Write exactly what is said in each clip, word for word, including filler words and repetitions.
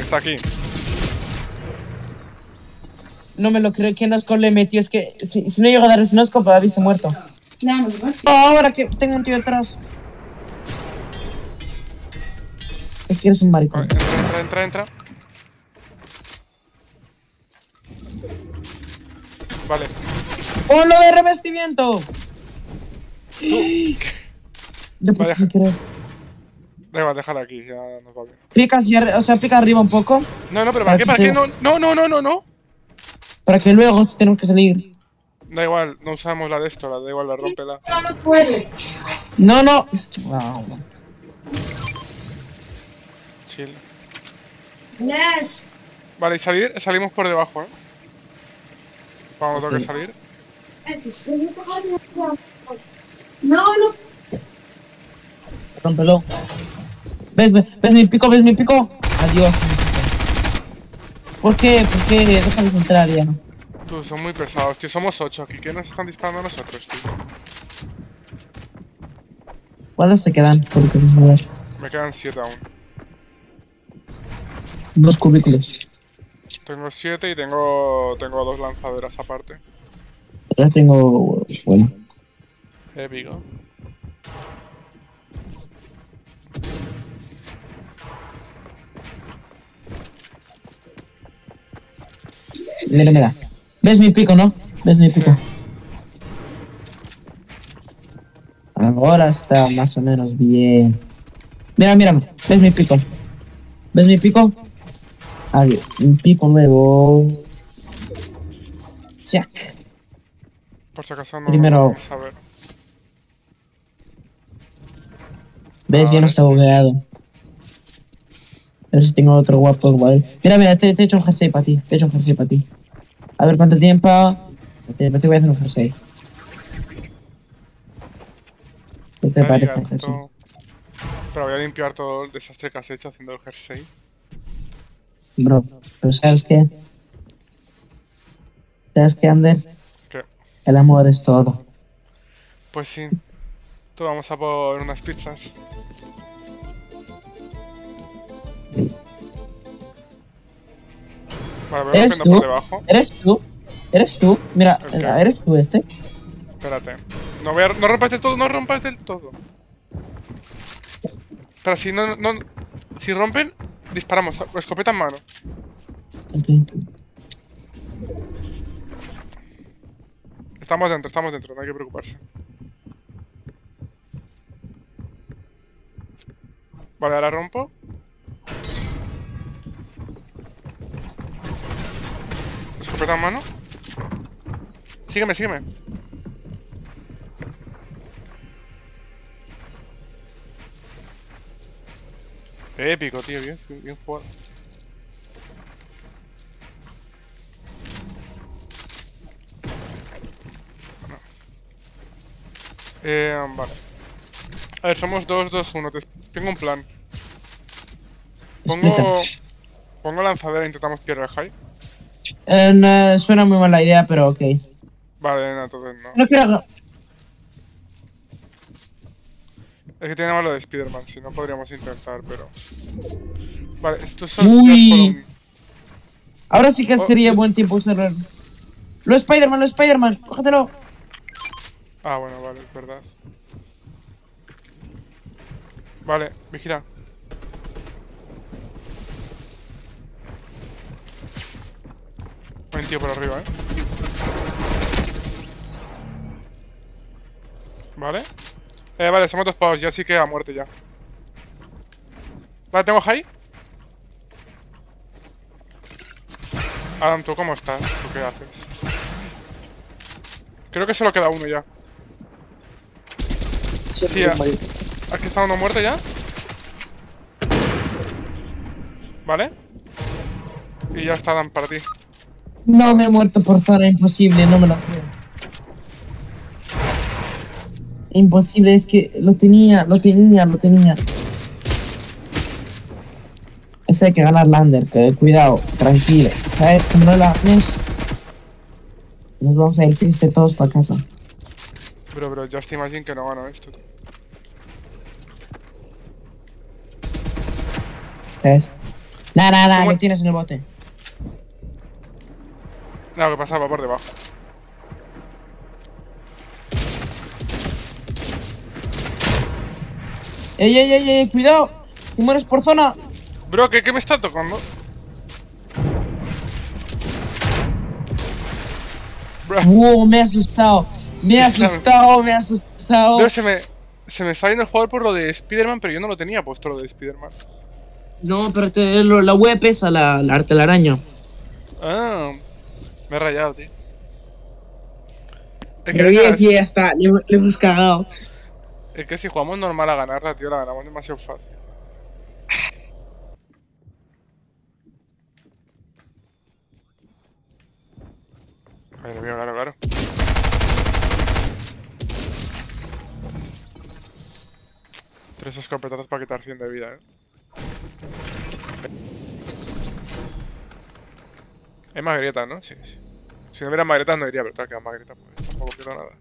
Hasta aquí. No me lo creo. ¿Quién asco le metió? Es que si, si no llego a dar ese nosco, David se ha muerto. Oh, ahora que tengo un tío detrás. Es que eres un maricón. Vale, entra, entra, entra, entra. Vale. ¡Ponlo de revestimiento! Tú. Yo pues Vale, sin querer. Da igual, déjala aquí, ya nos va bien. Pica hacia arri- o sea, pica arriba un poco. No, no, pero ¿para qué? ¿Para qué? No, no, no, no, no, no. Para que luego si tenemos que salir. Da igual, no usamos la de esto, la da igual, la rómpela. No puede. No, no. No, no. Chill. Nash. Vale, y salir, salimos por debajo, ¿eh? Cuando Ok. toque salir. No, no. Rómpelo. ¿Ves, ves, ves mi pico? ¿Ves mi pico? Adiós. ¿Por qué? ¿Por qué? Déjame entrar ya. Tú, son muy pesados, tío. Somos ocho aquí. ¿Qué nos están disparando a nosotros, tío? ¿Cuántos se quedan? Porque a ver. Me quedan siete aún. Dos cubículos. Tengo siete y tengo, tengo dos lanzaderas aparte. Ya tengo. Bueno. Épico. Mira, mira. ¿Ves mi pico, no? ¿Ves mi pico? Sí. Ahora está más o menos bien. Mira, mira. ¿Ves mi pico? ¿Ves mi pico? Ahí, un pico nuevo. Jack. Por si acaso no Primero- lo vamos a ver. ¿Ves? Ya Vale, no está sí. bugueado. A ver si tengo otro guapo igual. Mira, mira, te, te he hecho un jersey para ti. Te he hecho un jersey para ti. A ver cuánto tiempo. Te, te voy a hacer un jersey. ¿Qué te parece el jersey? Arigato. Pero voy a limpiar todo el desastre que has hecho haciendo el jersey. Bro, pero ¿sabes qué? ¿Sabes qué, Ander? ¿Qué? El amor es todo. Pues sí. Tú vamos a por unas pizzas. Vale, voy ¿Eres rompiendo tú? por debajo. ¿Eres tú? ¿Eres tú? Mira, Ok. ¿eres tú este? Espérate. No, voy a, no rompas del todo, no rompas del todo. Pero si no, no, si rompen, disparamos. Escopeta en mano. Ok. Estamos dentro, estamos dentro, no hay que preocuparse. Vale, ahora rompo. Escopeta en mano. Sígueme, sígueme. Épico, tío, bien, bien jugado. Bueno. Eh, vale. A ver, somos dos, dos, uno. Te- Tengo un plan. Pongo... Explícame. Pongo lanzadera e intentamos tirar high. Eh, no, suena muy mala idea, pero ok. Vale, no, entonces no. No quiero... Es que tenemos lo de Spider-Man, si no podríamos intentar, pero... Vale, esto solo Uy. es por un... Ahora sí que Oh, sería yo- buen tiempo usar... Lo Spider-Man, lo Spider-Man, cógetelo. Ah, bueno, vale, es verdad. Vale, vigila. Hay un tío por arriba, ¿eh? Vale. Eh, vale, somos dos pavos, ya sí que a muerte ya. Vale, tengo high. Adam, ¿tú cómo estás? ¿Tú qué haces? Creo que solo queda uno ya. Sí, a- aquí está uno muerto ya. Vale. Y ya está Adam para ti. No me he muerto por zona, imposible, no me lo creo. Imposible, es que lo tenía, lo tenía, lo tenía. Ese hay que ganar Lander, que cuidado, tranquilo. ¿Sabes? Como no la haces, nos vamos a ir triste todos para casa. Bro, bro, just imagine que no gano esto. Tío. ¿Sabes? Nada, nada, nada, Somos- lo tienes en el bote. No, que pasaba por debajo. ¡Ey, ey, ey, ey! ¡Cuidado! ¡Que mueres por zona! Bro, ¿qué, qué me está tocando? Bro, ¡Wow! Me he asustado. Me he asustado, me he asustado. bro, se me, se me está yendo el jugador por lo de Spider-Man, pero yo no lo tenía puesto lo de Spider-Man. No, pero te, lo- la web pesa, la, la telaraña. Ah, me he rayado, tío. Es que, Pero bien, venga, tío, ya está. Le, le hemos cagado. es que si jugamos normal a ganarla, tío, la ganamos demasiado fácil. Madre mía, claro, claro. Tres escopetazos para quitar cien de vida, eh. Hay más grietas, ¿no? Sí, sí. Si no hubiera más grietas no iría, pero te ha quedado más grietas, pues tampoco pierdo nada.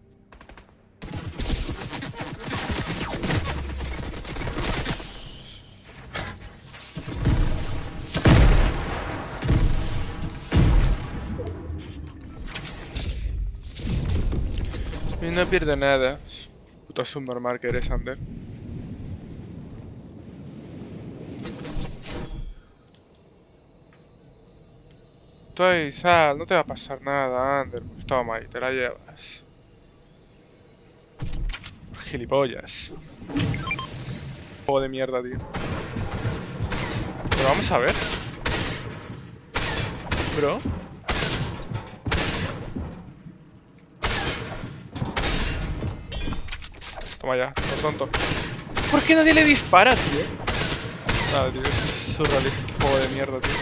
Y no pierdo nada. Puto subnormal que eres, Ander. Tú ahí, sal, no te va a pasar nada, Ander. Pues toma ahí, te la llevas. Gilipollas. Juego de mierda, tío. Pero vamos a ver. Bro. Toma ya, por tonto. ¿Por qué nadie le dispara, tío? Nada, tío, es surrealista. Juego de mierda, tío.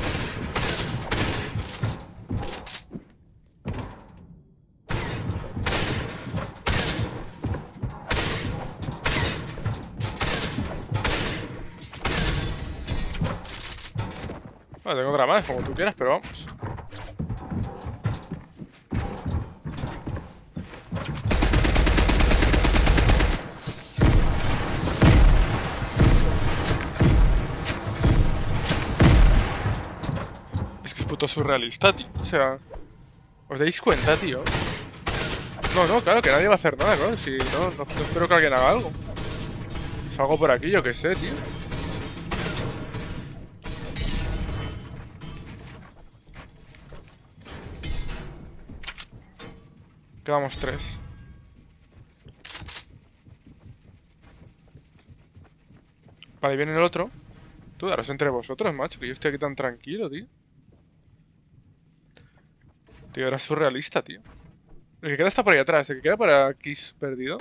Bueno, tengo otra más, como tú quieras, pero vamos. Es que es puto surrealista, tío. O sea, ¿os dais cuenta, tío? No, no, claro, que nadie va a hacer nada, claro. Si no, no, no espero que alguien haga algo. Salgo por aquí, yo qué sé, tío. Quedamos tres. Vale, viene el otro. Tú daros entre vosotros, macho, que yo estoy aquí tan tranquilo, tío. Tío, era surrealista, tío. El que queda está por ahí atrás, el que queda para Kiss perdido.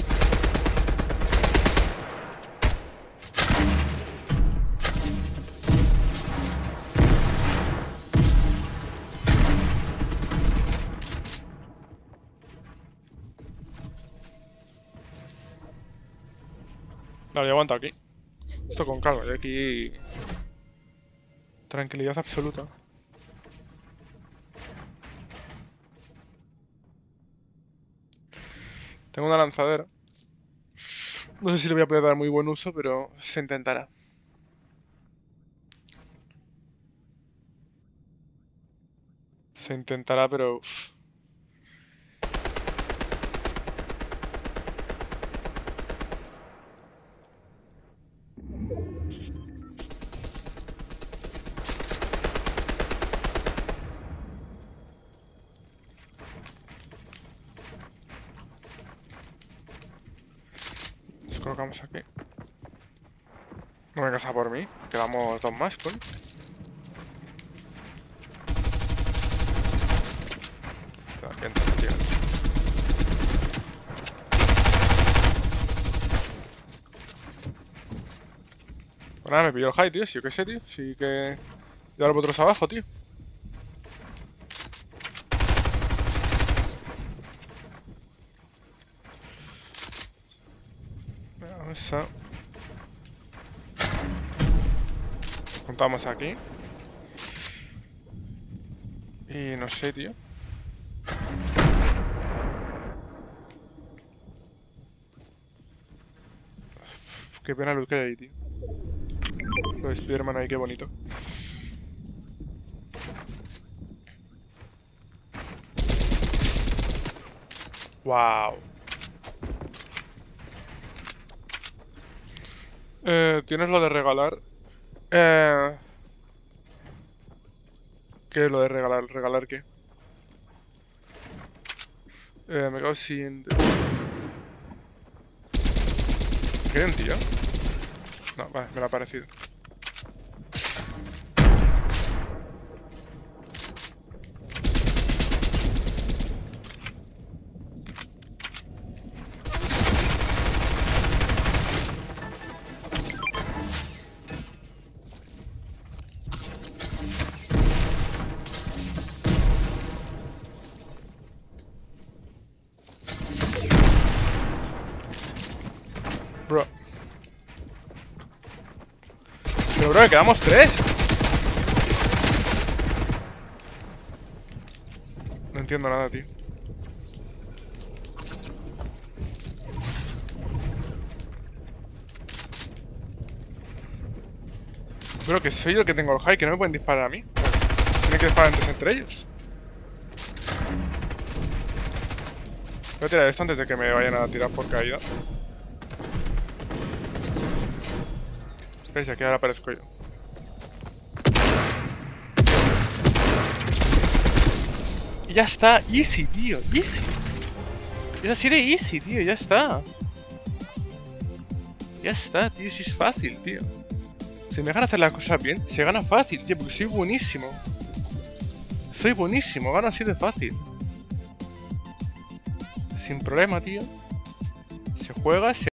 Vale, yo aguanto aquí. Esto con calma, y aquí... Tranquilidad absoluta. Tengo una lanzadera. No sé si le voy a poder dar muy buen uso, pero se intentará. Se intentará, pero... uf. Nos colocamos aquí. No vengas a por mí. Quedamos dos más, coño. Aquí entra, tío. Pues nada, me pilló el high, tío. Si yo qué sé, tío. Sí que... Y ahora vosotros abajo, tío. Vamos a... Juntamos aquí. Y no sé, tío. Uf, qué pena luz que hay ahí, tío. Lo de Spider-Man ahí, qué bonito. Wow. Eh, Tienes lo de regalar. Eh... ¿Qué es lo de regalar? ¿Regalar qué? Eh, me quedo sin... ¿Qué hay un tío? No, vale, me lo ha parecido. Bro. Pero bro, quedamos tres. No entiendo nada, tío. Bro, que soy yo el que tengo el high, que no me pueden disparar a mí. Tienen que disparar antes entre ellos. Voy a tirar esto antes de que me vayan a tirar por caída. ¿Veis? Aquí ahora aparezco yo. Y ya está. Easy, tío. Easy. Es así de easy, tío. Ya está. Ya está, tío. Si es fácil, tío. Si me dejan hacer las cosas bien, se gana fácil, tío. Porque soy buenísimo. Soy buenísimo. Gano así de fácil. Sin problema, tío. Se juega, se...